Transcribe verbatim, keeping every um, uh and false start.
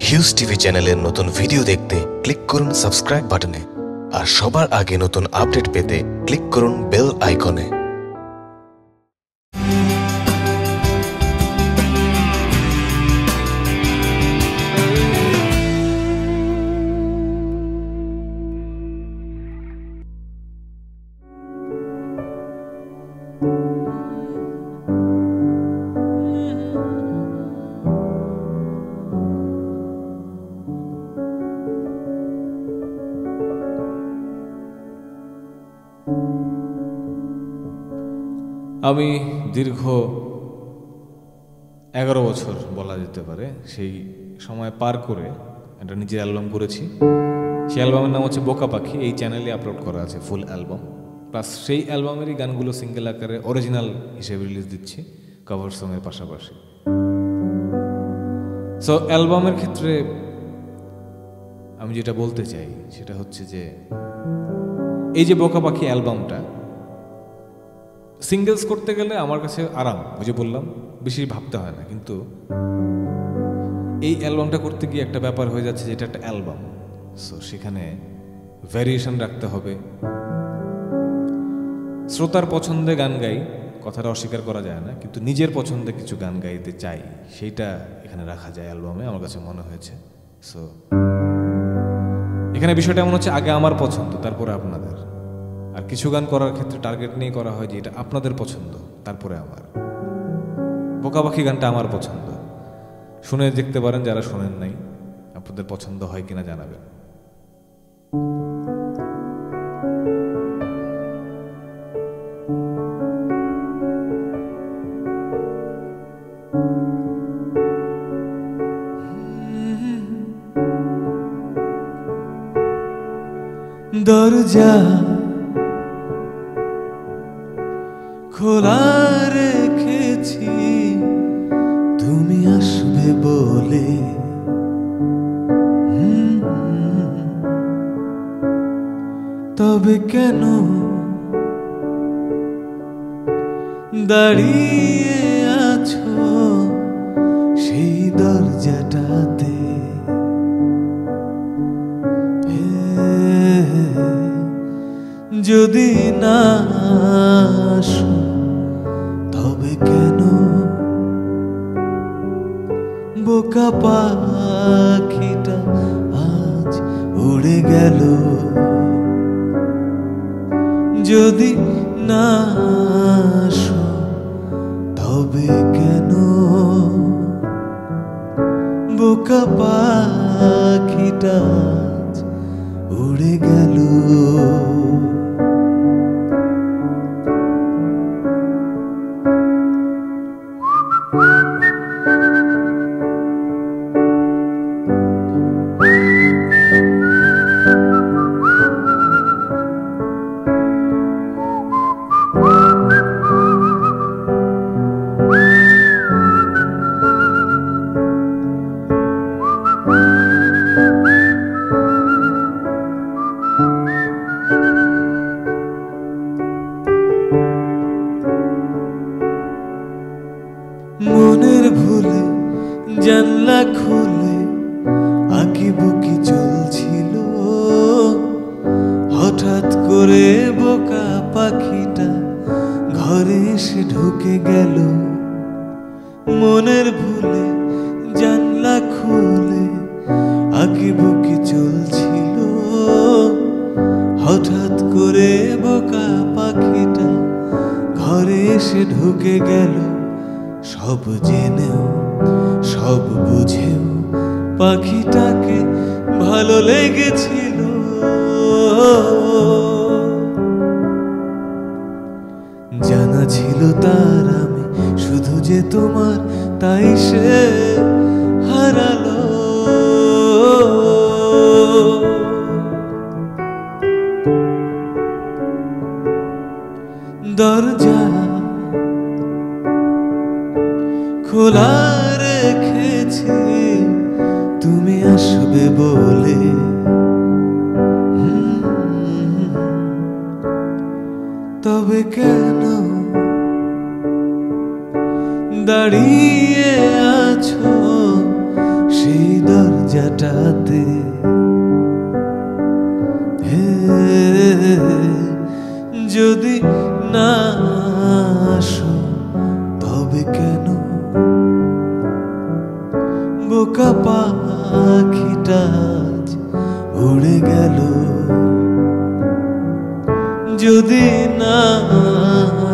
Huge TV চ্যানেলের নতুন video দেখতে ক্লিক করুন সাবস্ক্রাইব বাটনে আর সবার আগে নতুন আপডেট পেতে ক্লিক করুন বেল আইকনে। আমি দীর্ঘ এগারো বছর বলা যেতে পারে সেই সময় পার করে একটা নিজের অ্যালবাম করেছি। সেই অ্যালবামের নাম হচ্ছে বোকা পাখি। এই চ্যানেলে আপলোড করা আছে ফুল অ্যালবাম, প্লাস সেই অ্যালবামেরই গানগুলো সিঙ্গেল আকারে অরিজিনাল হিসেবে রিলিজ দিচ্ছি কভার সঙের পাশাপাশি। সো অ্যালবামের ক্ষেত্রে আমি যেটা বলতে চাই সেটা হচ্ছে যে এই যে বোকা পাখি অ্যালবামটা সিঙ্গেলস করতে গেলে আমার কাছে আরাম, ওই যে বললাম বেশি ভাবতে হয় না, কিন্তু এই অ্যালবামটা করতে গিয়ে একটা ব্যাপার হয়ে যাচ্ছে যেটা একটা অ্যালবাম। সো সেখানে ভ্যারিয়েশন রাখতে হবে। শ্রোতার পছন্দে গান গাই, কথাটা অস্বীকার করা যায় না, কিন্তু নিজের পছন্দে কিছু গান গাইতে চাই, সেইটা এখানে রাখা যায় অ্যালবামে, আমার কাছে মনে হয়েছে। সো এখানে বিষয়টা এমন হচ্ছে আগে আমার পছন্দ তারপরে আপনাদের, আর কিছু গান করার ক্ষেত্রে টার্গেট নিয়ে করা হয় যে এটা আপনাদের পছন্দ তারপরে আমার। বোকা পাখি গানটা আমার পছন্দ, শুনে দেখতে পারেন যারা শোনেন নাই, আপনাদের পছন্দ হয় কিনা জানাবেন। দরজা খোলা রেখেছি তুমি আসবে বলে, তবে কেন দাঁড়িয়ে আছো সেই দরজাটাতে? যদি না আসো তবে কেন বোকা পাখিটা আজ উড়ে গেল? যদি না আসো তবে কেন বোকা পাখিটা আজ উড়ে গেল? মনের ভুলে জানলা খুলে আঁকিবুকি চলছিল, হঠাৎ করে বোকা পাখিটা ঘরে এসে ঢুকে গেল। মনের ভুলে জানলা খুলে আঁকিবুকি চলছিল, হঠাৎ করে বোকা পাখিটা ঘরে এসে ঢুকে গেল। সব জেনেও সব বুঝেও পাখিটাকে ভালো লেগেছিল, জানা ছিল তার আমি শুধু যে তোমার, তাই সে হারালো। দরজা খোলা রেখেছি তুমি আসবে বলে, তবে কেন দাঁড়িয়ে আছো সেই দরজা দরজাটাতে। হে যদি না আসো তবে কেন বোকা পাখিটা আজ উড়ে গেল। যদি না